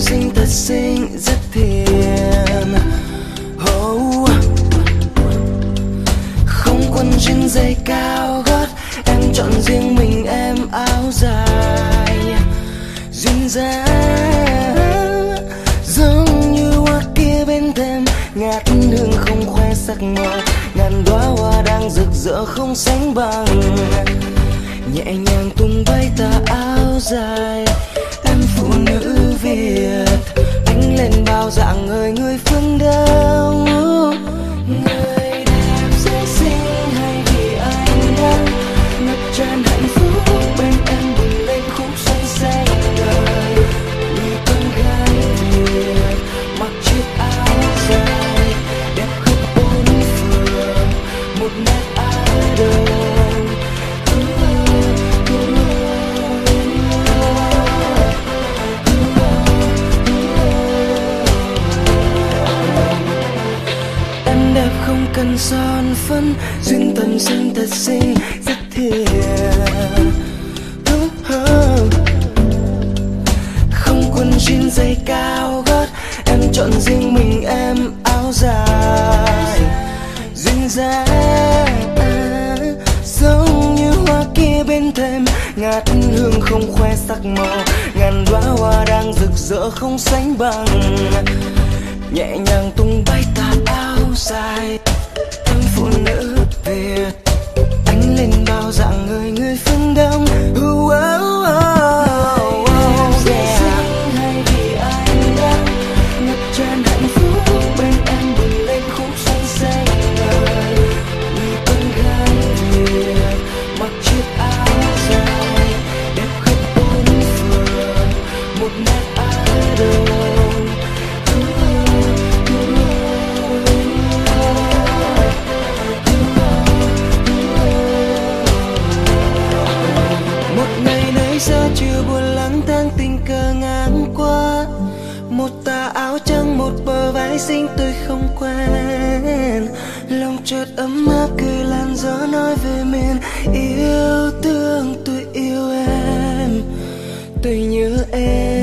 xinh thật xinh rất thiện. Oh. Không quần jean giày cao gót, em chọn riêng mình em áo dài. Duyên dáng giống như hoa kia bên thềm, ngát hương không khoe sắc màu, ngàn đóa hoa đang rực rỡ không sánh bằng. Nhẹ nhàng tung bay tà áo dài, em phụ nữ Việt ánh lên bao dạng người phương Đông. Người đẹp dễ xinh hay vì anh đang ngập tràn hạnh phúc bên em bừng lên khúc xoay xanh đời. Người con gái Việt mặc chiếc áo dài đẹp khắp bốn phường, một nét áo đời. Không cần son phấn, duyên tầm xinh thật xinh rất thiện. Không quần jean giày cao gót, em chọn riêng mình em áo dài. Duyên dáng giống như hoa kia bên thềm, ngát hương không khoe sắc màu, ngàn đóa hoa đang rực rỡ không sánh bằng. Nhẹ nhàng tung bay tà áo dài, em phụ nữ Việt ánh lên bao dạng người phương Đông. Hay vì anh đang ngập tràn hạnh phúc bên em bừng lên khúc xoay xanh đời. Người con gái Việt mặc chiếc áo dài đẹp khắp bốn phường, một nét áo đời. Giờ chưa buồn lang thang tình cờ ngang qua, một tà áo trắng một bờ vai xinh tôi không quen. Lòng chợt ấm áp cười làn gió nói về miền yêu thương. Tôi yêu em, tôi nhớ em.